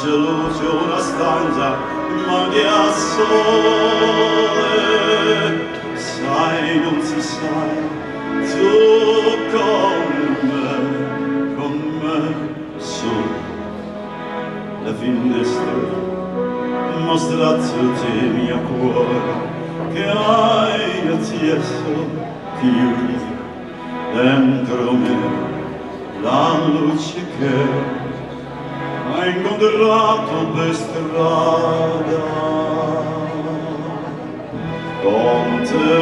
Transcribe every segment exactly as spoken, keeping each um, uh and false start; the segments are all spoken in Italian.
c'è luce una stanza ma ghiacciole, sai non si sai, tu con me, con me su la finestra mostra tutti il mio cuore che hai acceso, chiudi dentro me la luce che hai incontrato per strada. Con te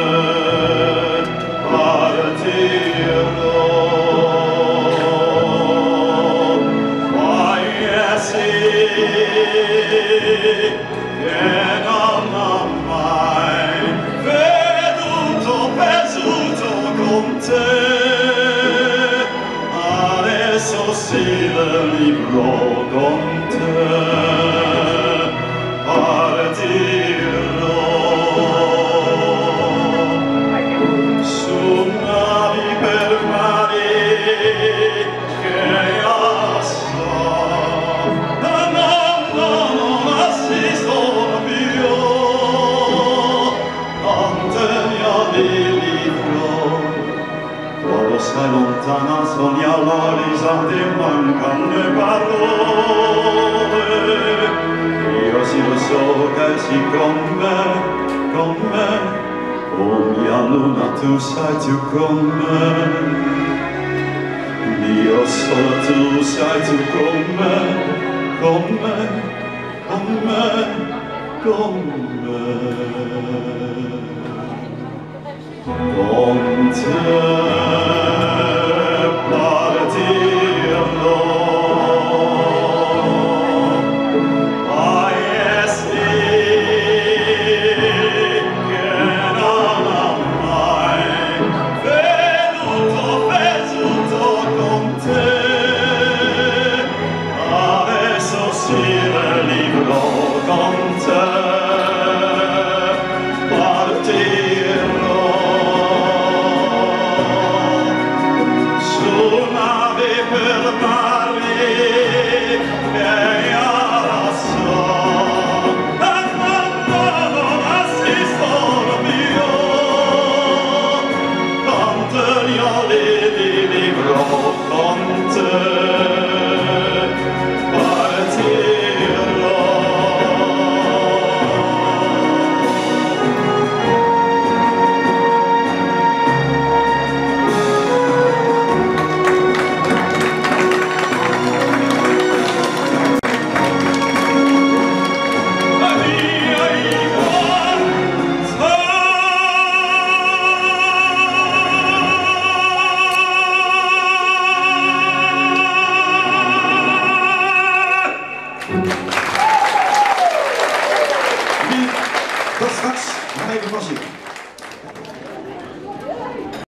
partirò, vai e sì che non ho mai veduto perduto con te. Adesso si libero con te, partirò su navi per mari che assai no, no, no, non assistono più, antenio di libro. Quando sei lontana sogni all'orizzonte mancano le parole. Io sì lo so che sì con me, con me, ogni luna tu sei tu con me. Dio solo tu sei tu con me, con me, con me, con me. Con te